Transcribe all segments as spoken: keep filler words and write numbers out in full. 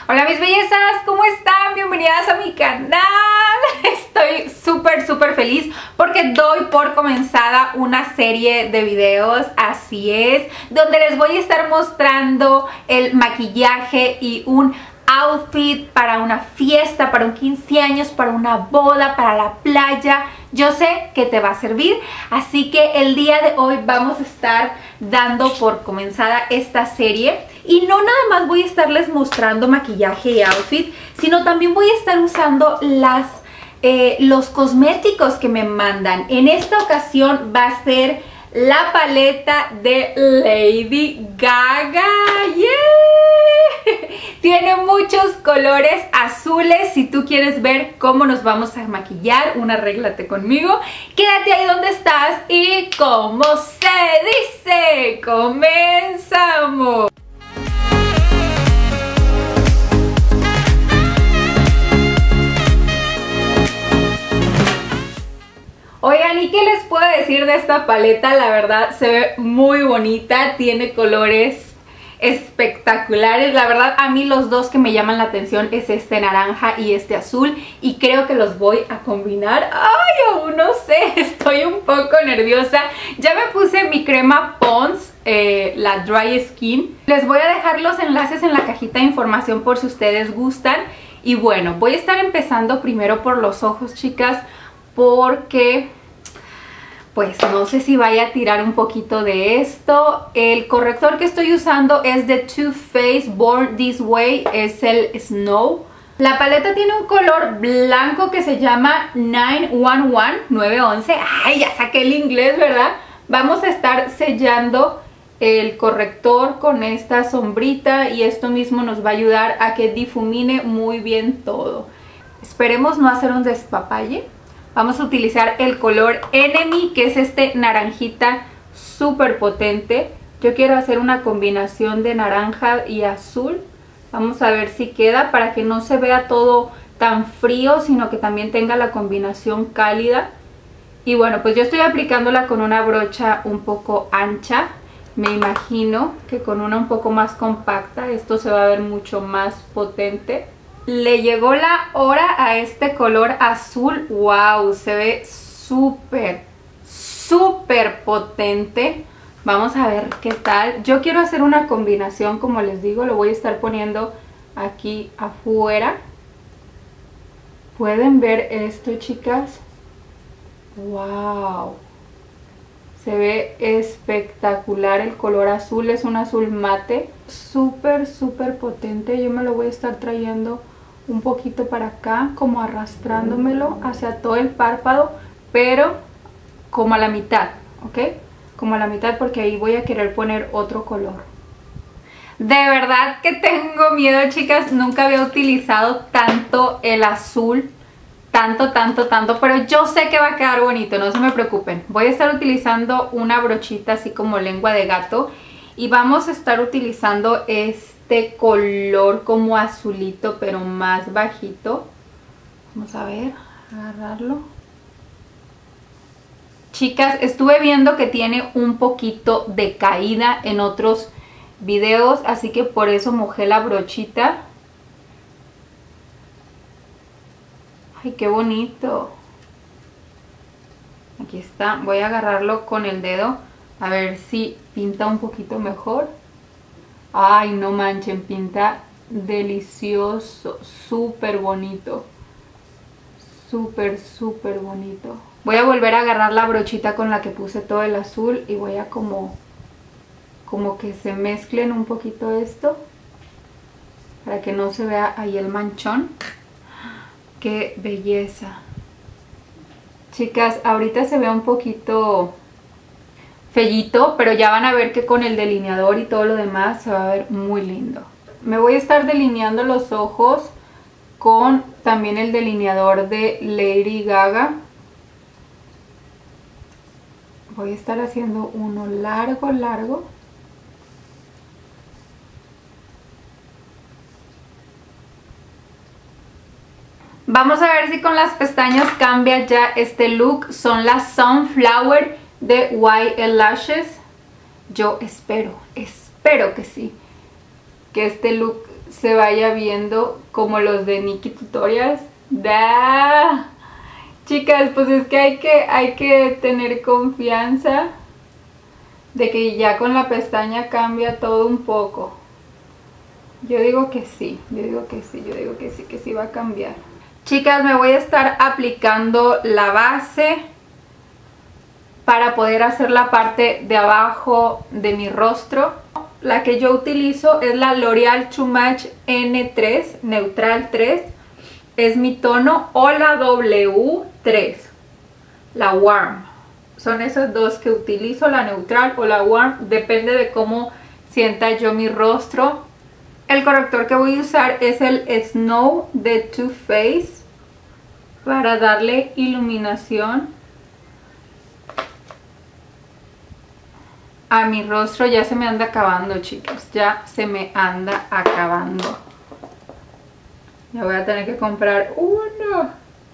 Hola mis bellezas, ¿cómo están? Bienvenidas a mi canal. Estoy súper súper feliz porque doy por comenzada una serie de videos, así es, donde les voy a estar mostrando el maquillaje y un outfit para una fiesta, para un quince años, para una boda, para la playa. Yo sé que te va a servir, así que el día de hoy vamos a estar dando por comenzada esta serie. Y no nada más voy a estarles mostrando maquillaje y outfit, sino también voy a estar usando las, eh, los cosméticos que me mandan. En esta ocasión va a ser la paleta de Lady Gaga. ¡Yeah! Tiene muchos colores azules. Si tú quieres ver cómo nos vamos a maquillar, un arréglate conmigo, quédate ahí donde estás y como se dice, comenzamos. Oigan, ¿y qué les puedo decir de esta paleta? La verdad se ve muy bonita, tiene colores espectaculares. La verdad a mí los dos que me llaman la atención es este naranja y este azul, y creo que los voy a combinar. Ay, aún no sé, estoy un poco nerviosa. Ya me puse mi crema Pond's, eh, la Dry Skin. Les voy a dejar los enlaces en la cajita de información por si ustedes gustan. Y bueno, voy a estar empezando primero por los ojos, chicas, porque pues no sé si vaya a tirar un poquito de esto. El corrector que estoy usando es de Too Faced Born This Way, es el Snow. La paleta tiene un color blanco que se llama nueve once, nueve once. Ay, ya saqué el inglés, ¿verdad? Vamos a estar sellando el corrector con esta sombrita y esto mismo nos va a ayudar a que difumine muy bien todo. Esperemos no hacer un despapalle. Vamos a utilizar el color Enemy, que es este naranjita súper potente. Yo quiero hacer una combinación de naranja y azul. Vamos a ver si queda, para que no se vea todo tan frío, sino que también tenga la combinación cálida. Y bueno, pues yo estoy aplicándola con una brocha un poco ancha. Me imagino que con una un poco más compacta esto se va a ver mucho más potente. Le llegó la hora a este color azul. Wow, se ve súper, súper potente. Vamos a ver qué tal. Yo quiero hacer una combinación, como les digo, lo voy a estar poniendo aquí afuera. ¿Pueden ver esto, chicas? Wow. Se ve espectacular el color azul, es un azul mate. Súper, súper potente. Yo me lo voy a estar trayendo un poquito para acá, como arrastrándomelo hacia todo el párpado, pero como a la mitad, ¿ok? Como a la mitad, porque ahí voy a querer poner otro color. De verdad que tengo miedo, chicas. Nunca había utilizado tanto el azul, tanto, tanto, tanto, pero yo sé que va a quedar bonito, no se me preocupen. Voy a estar utilizando una brochita así como lengua de gato y vamos a estar utilizando este Este color como azulito, pero más bajito. Vamos a ver, agarrarlo. Chicas, estuve viendo que tiene un poquito de caída en otros videos, así que por eso mojé la brochita. Ay, qué bonito. Aquí está, voy a agarrarlo con el dedo a ver si pinta un poquito mejor. Ay, no manchen, pinta delicioso, súper bonito, súper, súper bonito. Voy a volver a agarrar la brochita con la que puse todo el azul y voy a como, como que se mezclen un poquito esto, para que no se vea ahí el manchón. ¡Qué belleza! Chicas, ahorita se ve un poquito fellito, pero ya van a ver que con el delineador y todo lo demás se va a ver muy lindo. Me voy a estar delineando los ojos con también el delineador de Lady Gaga. Voy a estar haciendo uno largo, largo. Vamos a ver si con las pestañas cambia ya este look. Son las Sunflower de Y L Lashes. Yo espero, espero que sí, que este look se vaya viendo como los de Nikkie Tutorials. ¡Da! Chicas, pues es que hay que, hay que tener confianza de que ya con la pestaña cambia todo un poco. Yo digo que sí, yo digo que sí, yo digo que sí, que sí va a cambiar. Chicas, me voy a estar aplicando la base para poder hacer la parte de abajo de mi rostro. La que yo utilizo es la L'Oreal Too Much N tres, Neutral tres. Es mi tono, o la W tres, la Warm. Son esas dos que utilizo, la Neutral o la Warm, depende de cómo sienta yo mi rostro. El corrector que voy a usar es el Snow de Too Faced para darle iluminación a mi rostro. Ya se me anda acabando, chicos, ya se me anda acabando. Ya voy a tener que comprar uno.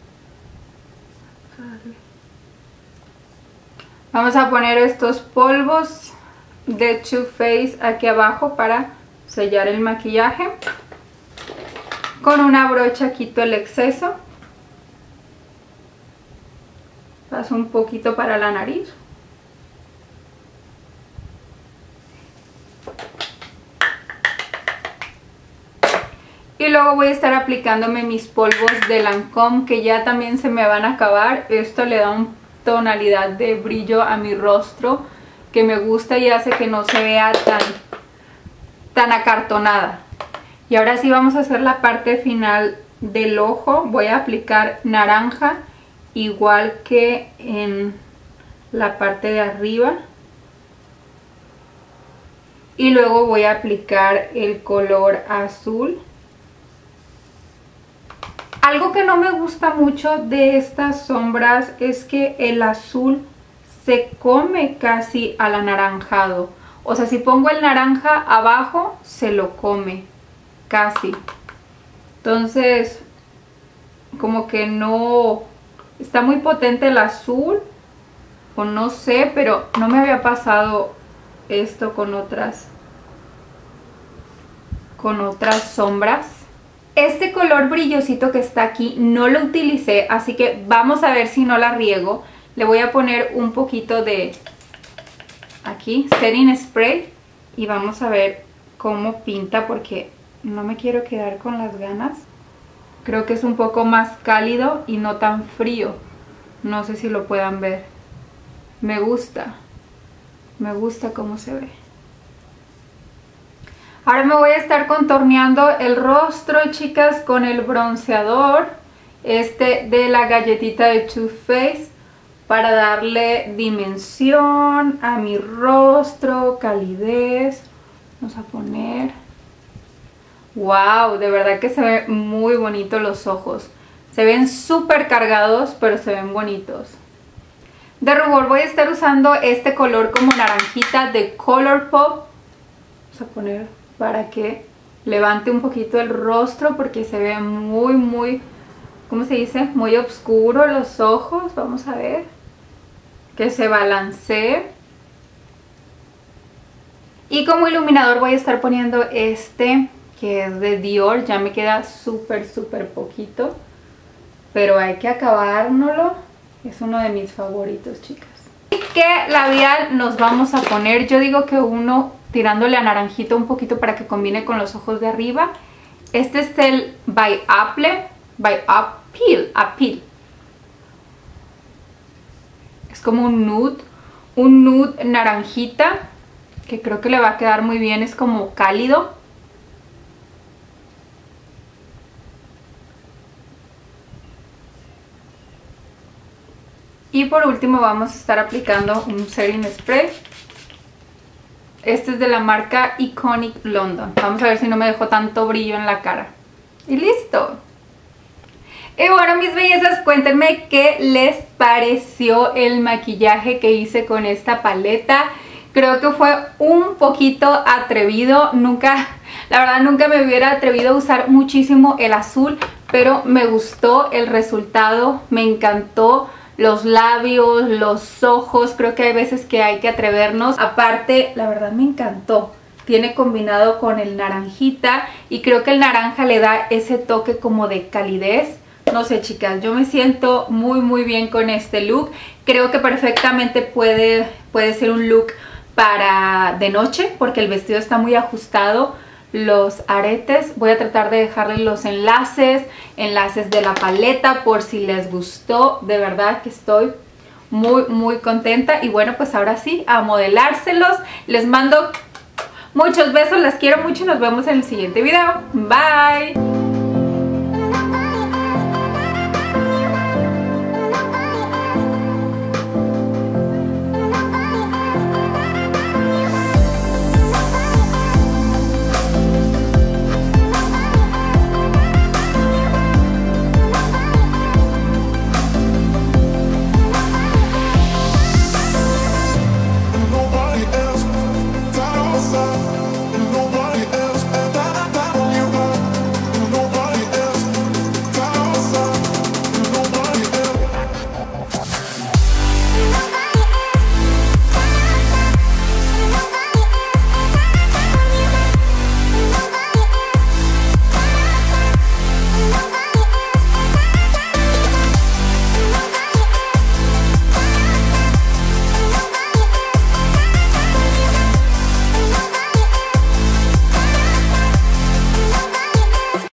Vamos a poner estos polvos de Too Faced aquí abajo para sellar el maquillaje. Con una brocha quito el exceso. Paso un poquito para la nariz. Y luego voy a estar aplicándome mis polvos de Lancôme, que ya también se me van a acabar. Esto le da una tonalidad de brillo a mi rostro que me gusta y hace que no se vea tan, tan acartonada. Y ahora sí vamos a hacer la parte final del ojo. Voy a aplicar naranja igual que en la parte de arriba. Y luego voy a aplicar el color azul. Algo que no me gusta mucho de estas sombras es que el azul se come casi al anaranjado. O sea, si pongo el naranja abajo, se lo come casi. Entonces, como que no... Está muy potente el azul, o no sé, pero no me había pasado esto con otras, con otras sombras. Este color brillosito que está aquí no lo utilicé, así que vamos a ver si no la riego. Le voy a poner un poquito de aquí, setting spray, y vamos a ver cómo pinta porque no me quiero quedar con las ganas. Creo que es un poco más cálido y no tan frío. No sé si lo puedan ver. Me gusta, me gusta cómo se ve. Ahora me voy a estar contorneando el rostro, chicas, con el bronceador este de la galletita de Too Faced para darle dimensión a mi rostro, calidez. Vamos a poner... ¡Wow! De verdad que se ve muy bonito los ojos. Se ven súper cargados, pero se ven bonitos. De rubor voy a estar usando este color como naranjita de Colourpop. Vamos a poner... para que levante un poquito el rostro porque se ve muy, muy, ¿cómo se dice? Muy oscuro los ojos. Vamos a ver. Que se balancee. Y como iluminador voy a estar poniendo este que es de Dior. Ya me queda súper, súper poquito. Pero hay que acabárnoslo. Es uno de mis favoritos, chicas. ¿Y qué labial nos vamos a poner? Yo digo que uno... tirándole a naranjito un poquito para que combine con los ojos de arriba. Este es el By Apple, By Appeal, Appeal. Es como un nude, un nude naranjita, que creo que le va a quedar muy bien, es como cálido. Y por último vamos a estar aplicando un setting spray. Este es de la marca Iconic London. Vamos a ver si no me dejó tanto brillo en la cara. Y listo. Y bueno, mis bellezas, cuéntenme qué les pareció el maquillaje que hice con esta paleta. Creo que fue un poquito atrevido. Nunca, la verdad nunca me hubiera atrevido a usar muchísimo el azul, pero me gustó el resultado, me encantó. Los labios, los ojos, creo que hay veces que hay que atrevernos. Aparte, la verdad me encantó. tiene combinado con el naranjita y creo que el naranja le da ese toque como de calidez. No sé, chicas, yo me siento muy muy bien con este look. Creo que perfectamente puede, puede ser un look para de noche porque el vestido está muy ajustado. Los aretes, voy a tratar de dejarles los enlaces, enlaces de la paleta por si les gustó. De verdad que estoy muy muy contenta. Y bueno, pues ahora sí, a modelárselos. Les mando muchos besos, las quiero mucho y nos vemos en el siguiente video. Bye.